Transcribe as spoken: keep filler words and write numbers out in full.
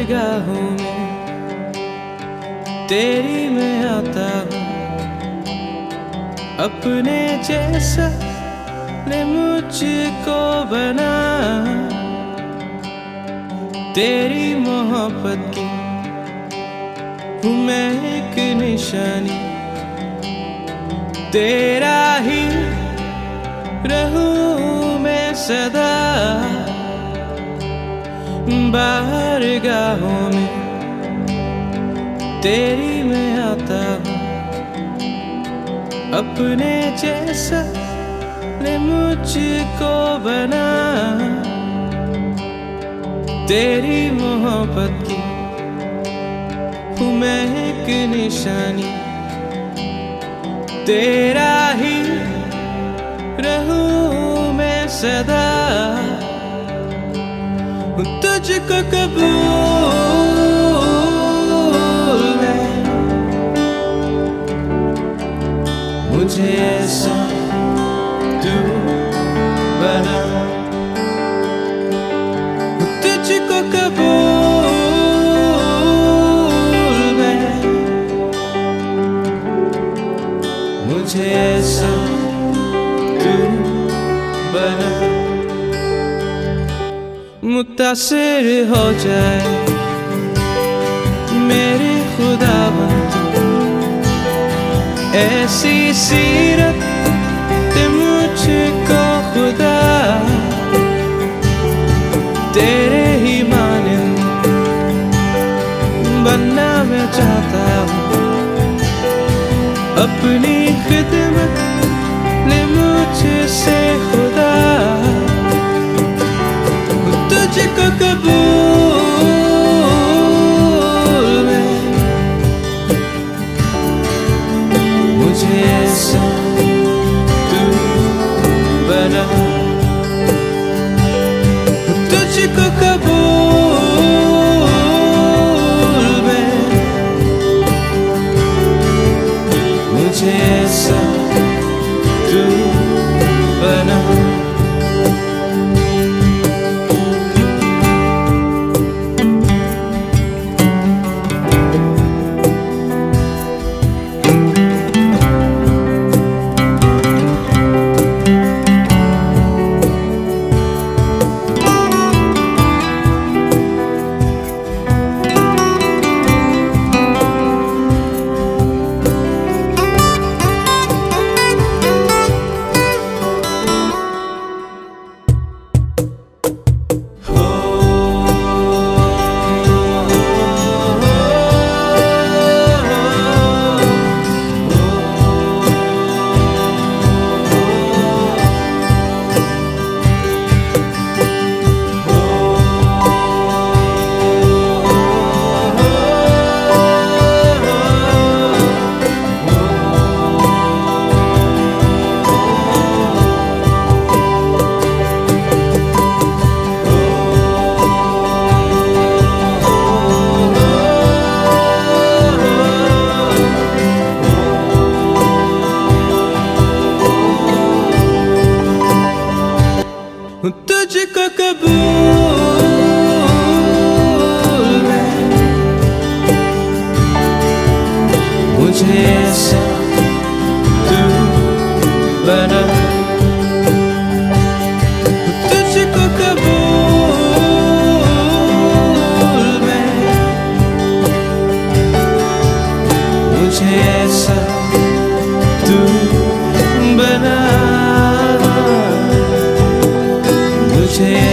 बारगाहों में तेरी मैं आता हूँ, अपने जैसा ने मुझको बना। तेरी मोहब्बत की हूँ मैं एक निशानी, तेरा ही रहूं मैं सदा। बारगाहों में तेरी मैं आता हूँ, अपने जैसा ने मुझको बना। तेरी मोहब्बत की हूँ मैं एक निशानी, तेरा ही रहूं मैं सदा। तुझको कबूल है, मुझे ऐसा तू बना। तुझको कबूल है, मुझे ऐसा तू बना। मुतासिर हो जाए मेरे खुदाबंद, ऐसी सीरत दे मुझको खुदा। तेरे ही मानिंद बनना मैं चाहता हूँ, अपनी खिदमत ले मुझसे खुदा। तुझको कबूल है, मुझे ऐसा तू बना। तुझको कबूल है, मुझे ऐसा तू बना। तुझको कबूल है, मुझे ऐसा तू बना। तुझको कबूल है, मुझे ऐसा तू बना। मुझे